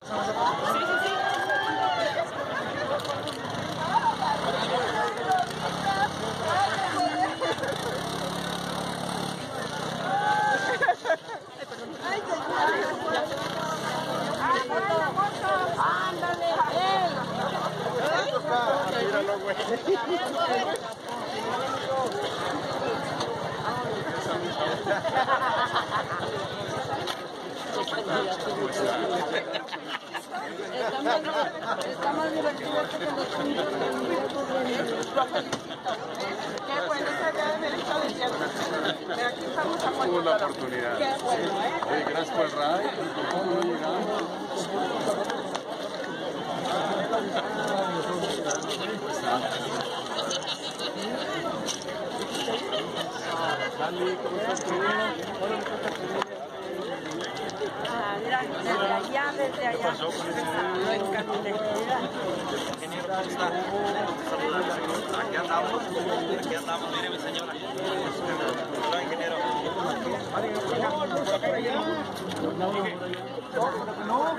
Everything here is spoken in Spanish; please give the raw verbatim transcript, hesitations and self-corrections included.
Sí, sí, sí. Ay, ándale, él. Míralo, güey. Está más, está más divertido que los puntos de Qué bueno, se había derecho de cierto. Pero aquí estamos apoyando. Tuvo la oportunidad. Qué bueno, ¿eh? Oye, gracias por el ride. ¿Cómo llegamos? Dale, ¿cómo estás? Ah, mira, desde allá, desde allá. Lo encaminé. Ingeniero, ¿cómo está? Saludos. Aquí andamos. Aquí andamos. Mire, mi señora. Hola, ingeniero. No,